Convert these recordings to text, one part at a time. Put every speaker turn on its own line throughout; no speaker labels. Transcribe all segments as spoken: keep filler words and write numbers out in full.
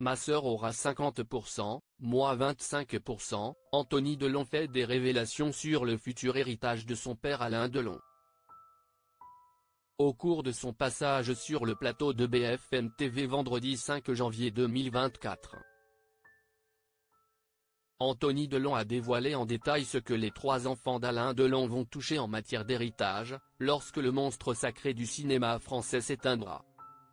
Ma sœur aura cinquante pour cent, moi vingt-cinq pour cent, Anthony Delon fait des révélations sur le futur héritage de son père Alain Delon. Au cours de son passage sur le plateau de B F M T V vendredi cinq janvier deux mille vingt-quatre. Anthony Delon a dévoilé en détail ce que les trois enfants d'Alain Delon vont toucher en matière d'héritage, lorsque le monstre sacré du cinéma français s'éteindra.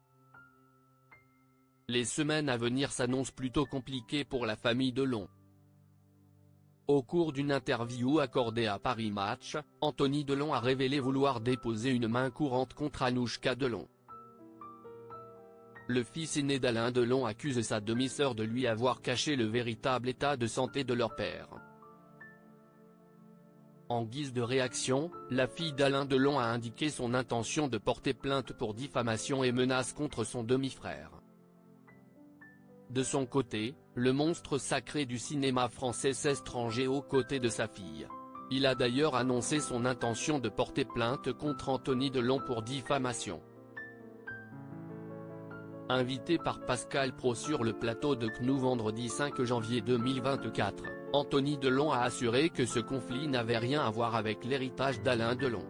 Les semaines à venir s'annoncent plutôt compliquées pour la famille Delon. Au cours d'une interview accordée à Paris Match, Anthony Delon a révélé vouloir déposer une main courante contre Anouchka Delon. Le fils aîné d'Alain Delon accuse sa demi-sœur de lui avoir caché le véritable état de santé de leur père. En guise de réaction, la fille d'Alain Delon a indiqué son intention de porter plainte pour diffamation et menaces contre son demi-frère. De son côté, le monstre sacré du cinéma français s'est estrangé aux côtés de sa fille. Il a d'ailleurs annoncé son intention de porter plainte contre Anthony Delon pour diffamation. Invité par Pascal Praud sur le plateau de C N O vendredi cinq janvier deux mille vingt-quatre, Anthony Delon a assuré que ce conflit n'avait rien à voir avec l'héritage d'Alain Delon.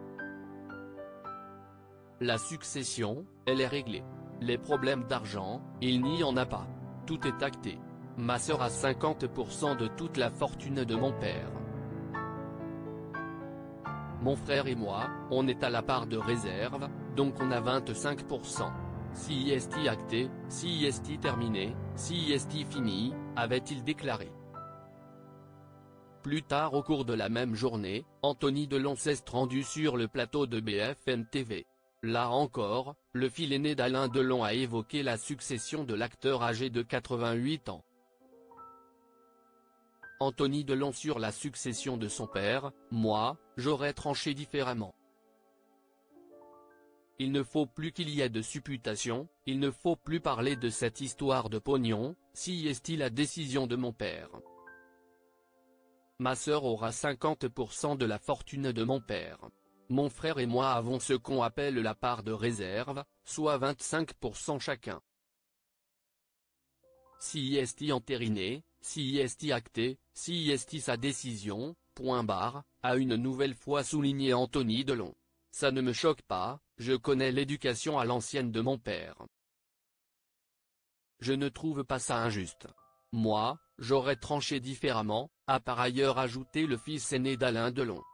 La succession, elle est réglée. Les problèmes d'argent, il n'y en a pas. Tout est acté. Ma sœur a cinquante pour cent de toute la fortune de mon père. Mon frère et moi, on est à la part de réserve, donc on a vingt-cinq pour cent. Si est acté, si est terminé, si est fini, avait-il déclaré. Plus tard au cours de la même journée, Anthony Delon s'est rendu sur le plateau de B F M T V. Là encore, le fils aîné d'Alain Delon a évoqué la succession de l'acteur âgé de quatre-vingt-huit ans. Anthony Delon sur la succession de son père: moi, j'aurais tranché différemment. Il ne faut plus qu'il y ait de supputation, il ne faut plus parler de cette histoire de pognon, si est la décision de mon père. Ma sœur aura cinquante pour cent de la fortune de mon père. Mon frère et moi avons ce qu'on appelle la part de réserve, soit vingt-cinq pour cent chacun. Si est entériné, si est acté, si est sa décision, point barre, a une nouvelle fois souligné Anthony Delon. Ça ne me choque pas, je connais l'éducation à l'ancienne de mon père. Je ne trouve pas ça injuste. Moi, j'aurais tranché différemment, a par ailleurs ajouté le fils aîné d'Alain Delon.